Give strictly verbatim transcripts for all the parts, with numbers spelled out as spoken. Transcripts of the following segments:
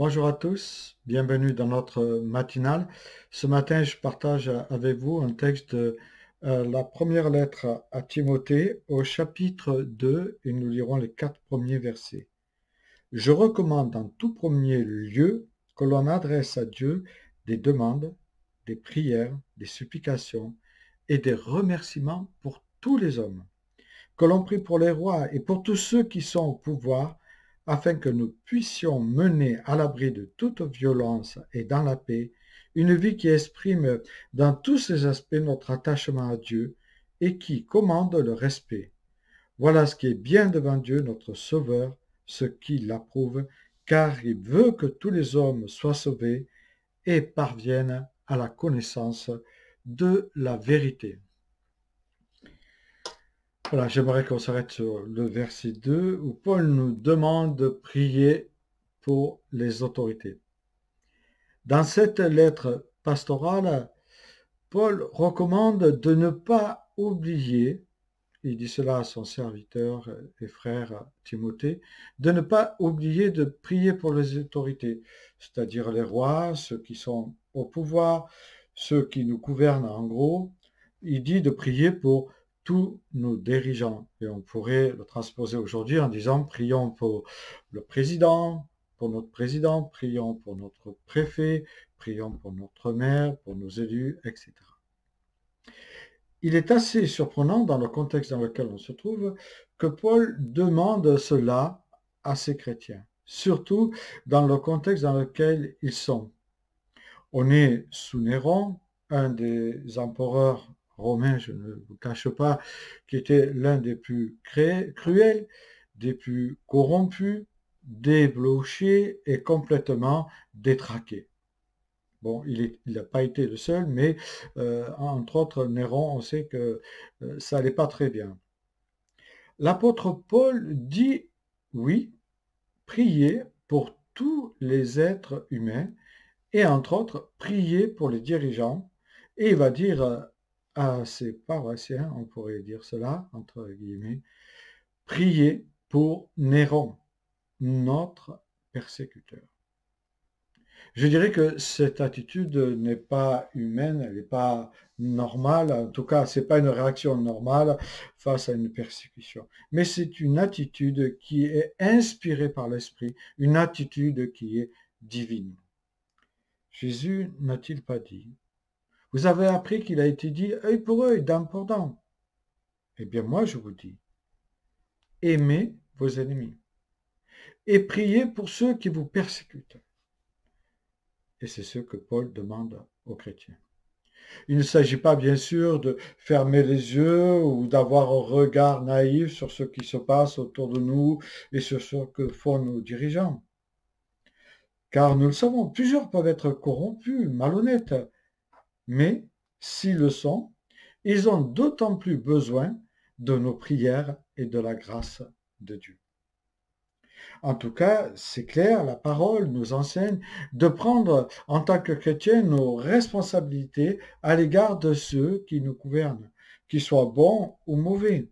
Bonjour à tous, bienvenue dans notre matinale. Ce matin, je partage avec vous un texte de euh, la première lettre à Timothée au chapitre deux et nous lirons les quatre premiers versets. Je recommande en tout premier lieu que l'on adresse à Dieu des demandes, des prières, des supplications et des remerciements pour tous les hommes, que l'on prie pour les rois et pour tous ceux qui sont au pouvoir, afin que nous puissions mener à l'abri de toute violence et dans la paix une vie qui exprime dans tous ses aspects notre attachement à Dieu et qui commande le respect. Voilà ce qui est bien devant Dieu, notre Sauveur, ce qui l'approuve, car il veut que tous les hommes soient sauvés et parviennent à la connaissance de la vérité. Voilà, j'aimerais qu'on s'arrête sur le verset deux où Paul nous demande de prier pour les autorités. Dans cette lettre pastorale, Paul recommande de ne pas oublier, il dit cela à son serviteur et frère Timothée, de ne pas oublier de prier pour les autorités, c'est-à-dire les rois, ceux qui sont au pouvoir, ceux qui nous gouvernent en gros. Il dit de prier pour tous nos dirigeants. Et on pourrait le transposer aujourd'hui en disant prions pour le président, pour notre président, prions pour notre préfet, prions pour notre maire, pour nos élus, et cetera. Il est assez surprenant dans le contexte dans lequel on se trouve que Paul demande cela à ses chrétiens, surtout dans le contexte dans lequel ils sont. On est sous Néron, un des empereurs romains, je ne vous cache pas, qui était l'un des plus cruels, des plus corrompus, débauchés et complètement détraqués. Bon, il n'a pas été le seul, mais euh, entre autres, Néron, on sait que euh, ça n'allait pas très bien. L'apôtre Paul dit, oui, priez pour tous les êtres humains, et entre autres, prier pour les dirigeants. Et il va dire à ses paroissiens, on pourrait dire cela, entre guillemets, priez pour Néron, notre persécuteur. Je dirais que cette attitude n'est pas humaine, elle n'est pas normale, en tout cas, ce n'est pas une réaction normale face à une persécution. Mais c'est une attitude qui est inspirée par l'Esprit, une attitude qui est divine. Jésus n'a-t-il pas dit, vous avez appris qu'il a été dit œil pour œil, dent pour dent. Eh bien moi je vous dis, aimez vos ennemis et priez pour ceux qui vous persécutent. Et c'est ce que Paul demande aux chrétiens. Il ne s'agit pas bien sûr de fermer les yeux ou d'avoir un regard naïf sur ce qui se passe autour de nous et sur ce que font nos dirigeants. Car nous le savons, plusieurs peuvent être corrompus, malhonnêtes, mais s'ils le sont, ils ont d'autant plus besoin de nos prières et de la grâce de Dieu. En tout cas, c'est clair, la parole nous enseigne de prendre en tant que chrétiens nos responsabilités à l'égard de ceux qui nous gouvernent, qu'ils soient bons ou mauvais.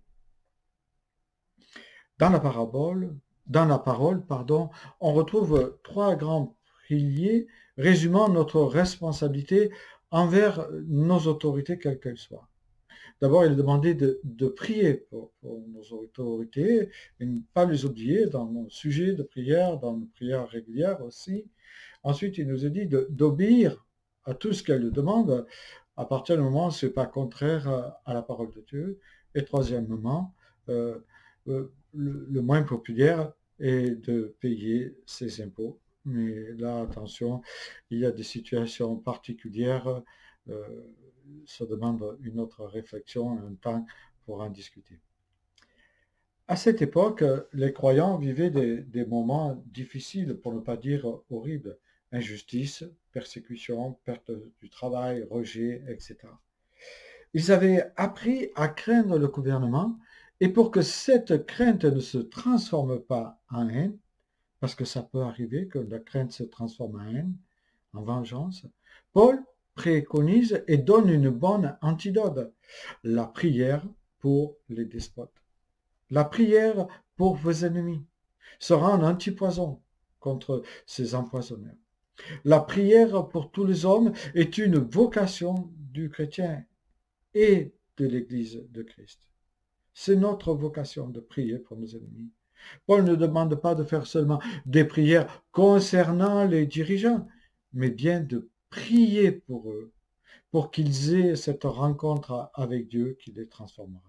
Dans la parabole, dans la parole, pardon, on retrouve trois grands piliers résumant notre responsabilité envers nos autorités, quelles qu'elles soient. D'abord, il est demandé de, de prier pour, pour, nos autorités et ne pas les oublier dans nos sujets de prière, dans nos prières régulières aussi. Ensuite, il nous est dit d'obéir à tout ce qu'elles demandent à partir du moment où ce n'est pas contraire à la parole de Dieu. Et troisièmement, euh, euh, le, le moins populaire est de payer ses impôts. Mais là, attention, il y a des situations particulières. Euh, ça demande une autre réflexion, un temps pour en discuter. À cette époque, les croyants vivaient des, des moments difficiles, pour ne pas dire horribles. Injustice, persécution, perte du travail, rejet, et cetera. Ils avaient appris à craindre le gouvernement, et pour que cette crainte ne se transforme pas en haine, parce que ça peut arriver que la crainte se transforme en haine, en vengeance, Paul préconise et donne une bonne antidote, la prière pour les despotes. La prière pour vos ennemis sera un antipoison. contre ces empoisonneurs. La prière pour tous les hommes est une vocation du chrétien et de l'Église de Christ. C'est notre vocation de prier pour nos ennemis. Paul ne demande pas de faire seulement des prières concernant les dirigeants, mais bien de prier pour eux, pour qu'ils aient cette rencontre avec Dieu qui les transformera.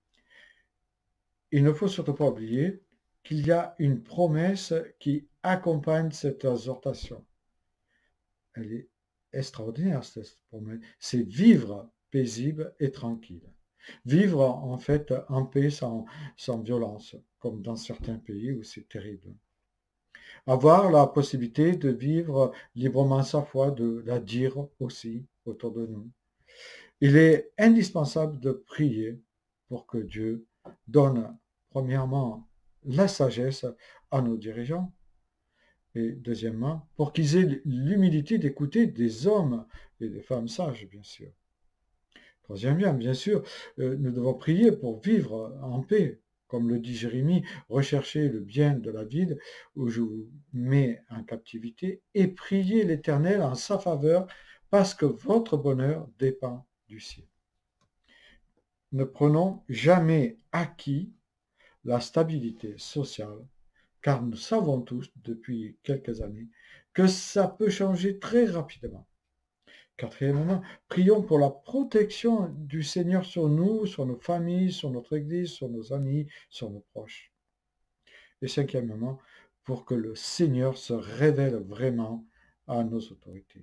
Il ne faut surtout pas oublier qu'il y a une promesse qui accompagne cette exhortation. Elle est extraordinaire, cette promesse. C'est vivre paisible et tranquille. Vivre en fait en paix sans, sans violence, comme dans certains pays où c'est terrible. Avoir la possibilité de vivre librement sa foi, de la dire aussi autour de nous. Il est indispensable de prier pour que Dieu donne premièrement la sagesse à nos dirigeants et deuxièmement pour qu'ils aient l'humilité d'écouter des hommes et des femmes sages, bien sûr. Troisièmement, bien sûr, euh, nous devons prier pour vivre en paix. Comme le dit Jérémie, recherchez le bien de la ville où je vous mets en captivité et priez l'Éternel en sa faveur parce que votre bonheur dépend du ciel. Ne prenons jamais acquis la stabilité sociale, car nous savons tous depuis quelques années que ça peut changer très rapidement. Quatrièmement, prions pour la protection du Seigneur sur nous, sur nos familles, sur notre Église, sur nos amis, sur nos proches. Et cinquièmement, pour que le Seigneur se révèle vraiment à nos autorités.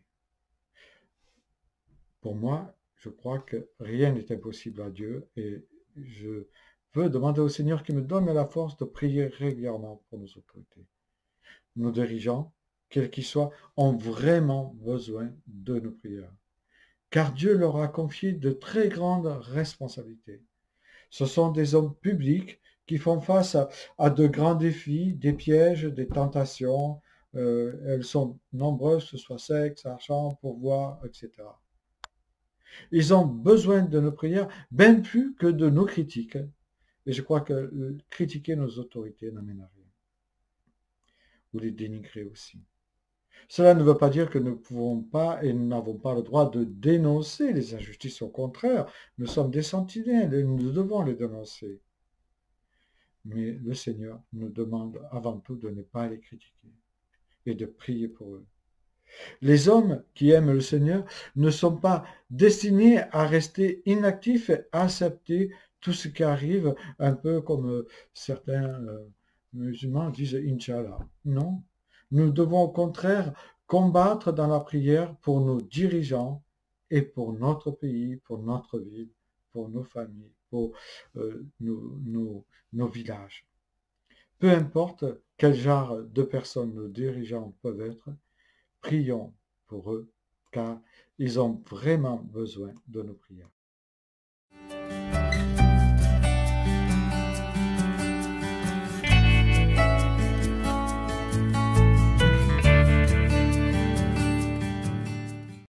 Pour moi, je crois que rien n'est impossible à Dieu et je veux demander au Seigneur qu'il me donne la force de prier régulièrement pour nos autorités. Nos dirigeants, quels qu'ils soient, ont vraiment besoin de nos prières. Car Dieu leur a confié de très grandes responsabilités. Ce sont des hommes publics qui font face à, à de grands défis, des pièges, des tentations. Euh, elles sont nombreuses, que ce soit sexe, argent, pouvoir, et cetera. Ils ont besoin de nos prières, bien plus que de nos critiques. Et je crois que euh, critiquer nos autorités n'amène à rien. Ou les dénigrer aussi. Cela ne veut pas dire que nous ne pouvons pas et nous n'avons pas le droit de dénoncer les injustices. Au contraire, nous sommes des sentinelles et nous devons les dénoncer. Mais le Seigneur nous demande avant tout de ne pas les critiquer et de prier pour eux. Les hommes qui aiment le Seigneur ne sont pas destinés à rester inactifs et à accepter tout ce qui arrive, un peu comme certains euh, musulmans disent « Inch'Allah ». Non, nous devons au contraire combattre dans la prière pour nos dirigeants et pour notre pays, pour notre ville, pour nos familles, pour euh, nos, nos, nos villages. Peu importe quel genre de personnes nos dirigeants peuvent être, prions pour eux, car ils ont vraiment besoin de nos prières.